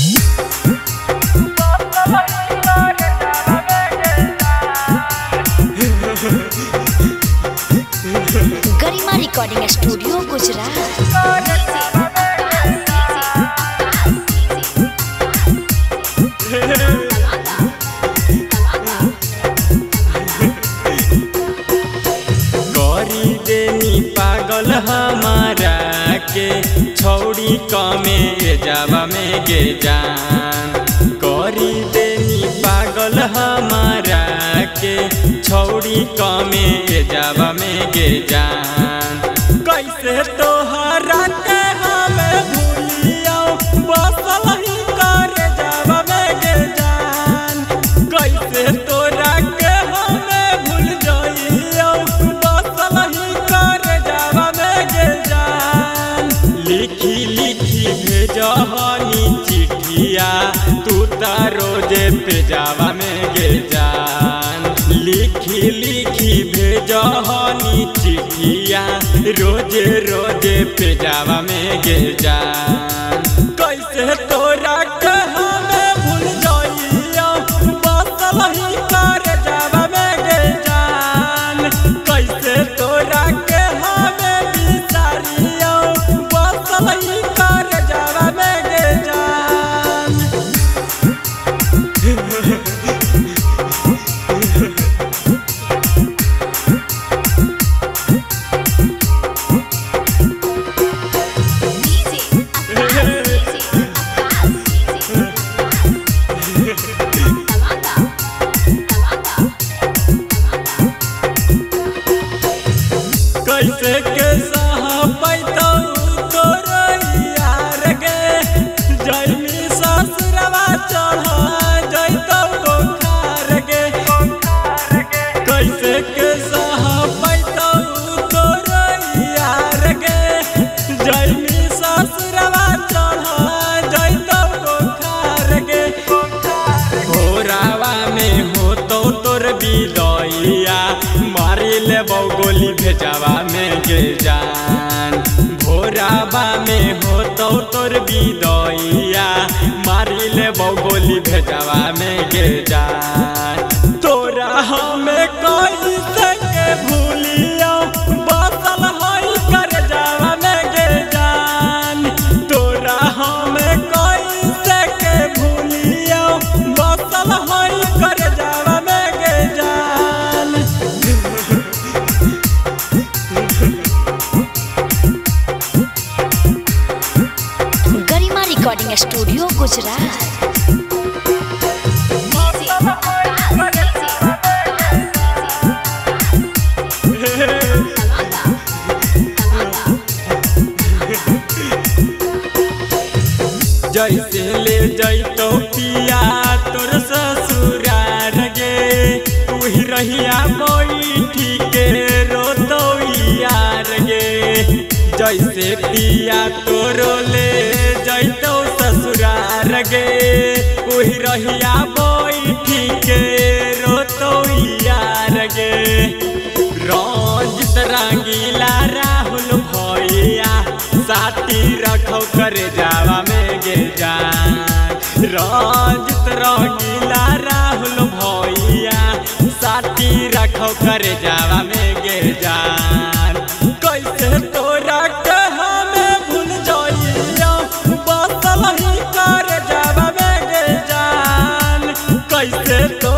गरिमा recording studio Gujarat. करी देनी पागल हमारा के छौड़ी कमे जावा में गे जान। करी देनी पागल हमारा के छौड़ी कमे जावा में गे जान। कैसे तोहरा के हमें भूलियो बसल ही कर जावा में गे जान। कैसे तोरा के हमें भूल जाइयो बसल ही कर जावा में गे जान। लिखी लिखी भेजहनी चिट्ठिया तू रोजे पे जावा में गे जान। लिखी लिखी भेजहनी चिट्ठिया रोजे रोजे पे जावा में गे जान। कैसे तोरा के हमें भूल जाइयो बसल ही कर जावा में गे जान। कैसे तोरा के हमें बिसारियो बसल ही कर जावा में गे जान। कैसे के पैतौ तोर यार गे जैमी ससुरवा चढ़ जैतौ बोखार गे। कैसे के पैतौ तोर यार गे जैमी ससुरवा चढ़ जैतौ बोखार गे। भोरावा में होतौ तोर बिदैया मारी लेबौ गोली भेजावा में गे जान। भोरावा में होतौ तोर बिदैया मारी लेबौ गोली भेजावा में गे जान। तोरा हमें कैसे के भूलियो बसल हई कर जावा में गे जान। तोरा हमें कैसे के भूलियो बसल हई कर जावा में गे जान। Garima recording studio Gujarat. जैसे ले जैतो पिया तोर ससुरार गे तू ही रहिया बैठी के रोतो यार गे। जैसे पिया तोरो ले जैतो ससुरार गे तू ही रहिया बैठी के रोतो यार गे। रंजित रंगीला राहुल भैया साथी रखो कर जावा में गे जान। रंजित रंगीला राहुल भैया साथी रखो कर जावा में गे जान। कैसे तोरा के हमें भूल जाइयो बसल ही कर जावा में गे जान। कैसे तो